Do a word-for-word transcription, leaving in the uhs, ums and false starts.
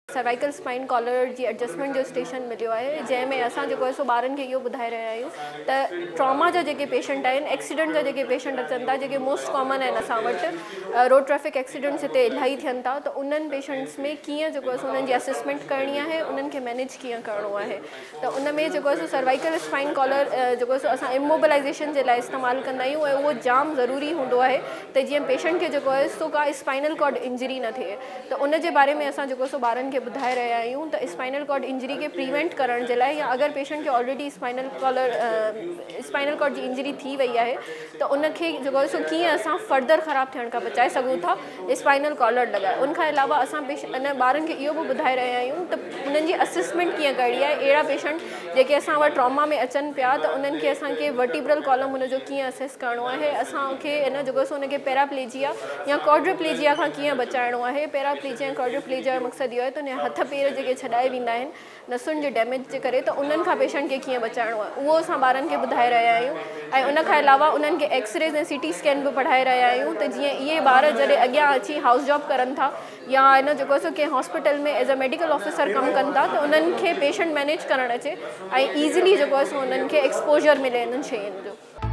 Cervical spine collar जी adjustment जो station मिलियो है, जैमें असां जो है सो ॿारनि खे इहो ॿुधाए रहिया आहियूं त ट्रॉमा जा जेके पेशेंट आहिनि, एक्सीडेंट जा जेके पेशेंट अचनि था, जेके मोस्ट कॉमन आहिनि असां वटि रोड ट्रैफिक एक्सीडेंट्स हिते इलाही थियनि था, त उन्हनि पेशेंट्स में कीअं जेको आहे सो उन्हनि जी असेसमेंट करणी आहे, उन्हनि खे मैनेज कीअं करिणो आहे। त उन में जेको आहे सो सर्वाइकल स्पाइन कॉलर जेको आहे सो असां इमोबिलाइज़ेशन जे लाइ इस्तेमालु कंदा आहियूं ऐं उहो जाम ज़रूरी हूंदो आहे त जीअं पेशेंट खे जेको आहे सो का स्पाइनल कॉर्ड इंजरी न थिए। त उन जे बारे में असां जेको सो ॿारनि खे ॿुधाए रहिया आहियूं त स्पाइनल कॉर्ड इंजरी के प्रिवेंट करण जे लाइ, या अगर पेशेंट के already spinal collar spinal cord जी इंजरी थी वई है तो उनके जो सो कीअं असां फर्दर ख़राब थियण खां बचाए सघूं था स्पाइनल कॉलर लॻाए। उन खां अलावा असां पेशेंट अन ॿारनि खे इहो बि ॿुधाए रहिया आहियूं त उन्हनि जी असेसमेंट कीअं करणी आहे। अहिड़ा पेशेंट जेके असां वटि ट्रॉमा में अचनि पिया त उन्हनि खे असांखे वर्टिब्रल कॉलम उनजो कीअं असेस करिणो आहे, असांखे इन जेको सो उनखे पैराप्लेजिया या क्वाड्रिप्लेजिया खां कीअं बचाइणो आहे। पैराप्लेजिया ऐं क्वाड्रिप्लेजिया जो मक़सदु इहो आहे त उन हथ पेर जेके छॾाए वेंदा आहिनि नसुनि जे डैमेज जे करे, त उन्हनि खां पेशेंट खे कीअं बचाइणो आहे उहो असां ॿारनि खे ॿुधाए रहिया आहियूं। ऐं उन खां अलावा उन्हनि खे एक्सरेज़ ऐं सी टी स्कैन बि पढ़ाए रहिया आहियूं त जीअं इहे ॿार जॾहिं अॻियां अची हाउस जॉब करनि था या इन जेको सो कंहिं हॉस्पिटल में एज़ अ मेडिकल ऑफिसर कमु कनि था त उन्हनि खे पेशेंट मैनेज करणु अचे ऐं ईज़िली जेको आहे सो उन्हनि खे एक्सपोजर मिले इन्हनि शयुनि जो।